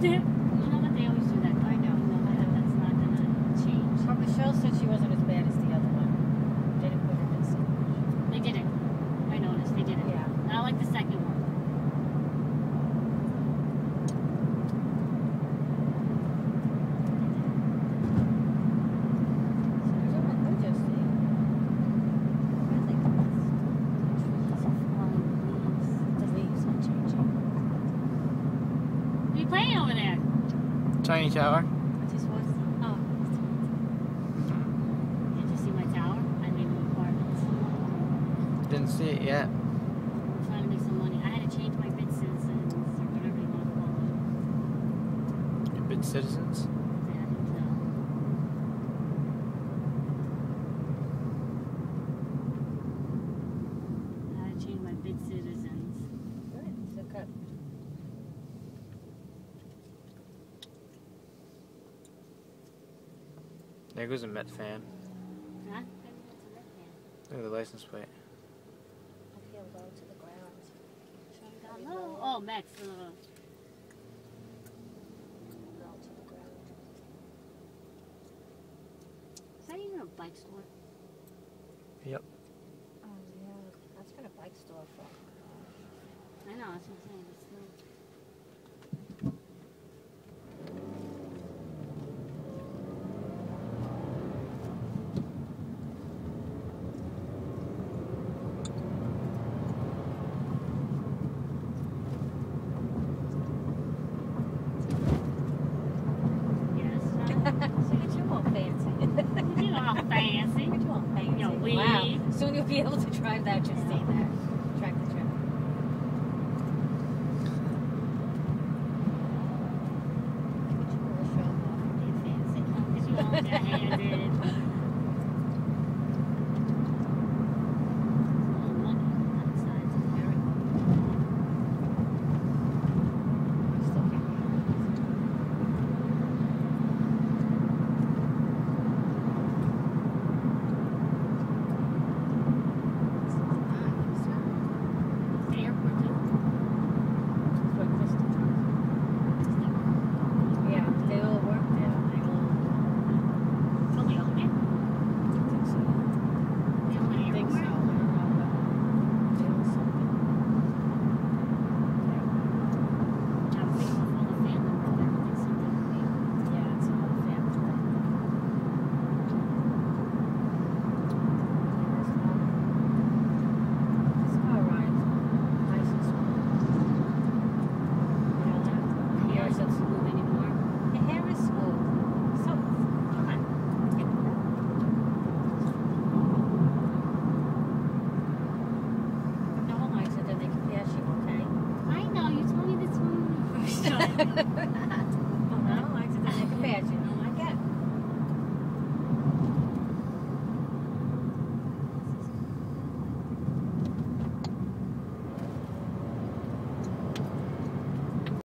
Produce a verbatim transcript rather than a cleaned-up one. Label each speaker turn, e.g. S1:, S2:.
S1: You know what? They always do that.
S2: I know.
S1: You know that that's not gonna change.
S2: But Michelle said she wasn't as bad as the other one. They didn't put her in so much.
S1: They did it. I noticed. They did it.
S2: Yeah.
S1: Not like the second one. Playing over there.
S3: Tiny tower.
S2: What's this was? Oh.
S1: Did you see my tower? I made new apartments.
S3: Didn't see it yet.
S1: I'm trying to make some money. I had to change my bid citizens or whatever you want to call it.
S3: Your bid citizens.
S1: Yeah, I think so. I had to change my bid citizens.
S2: Good. So good.
S3: There goes a Met fan.
S1: Huh?
S3: Look at the license plate.
S2: I feel low to the ground.
S1: Down low. Oh, Max. Uh,
S2: Low to the ground.
S1: is that even a bike store?
S3: Yep.
S2: Oh yeah, that's been a bike store for.
S1: I know, that's what I'm saying. It's still...
S2: Wow. Soon you'll be able to drive that, Justine, there. Track the trip.
S1: Because you all got handed.
S2: Ha ha ha.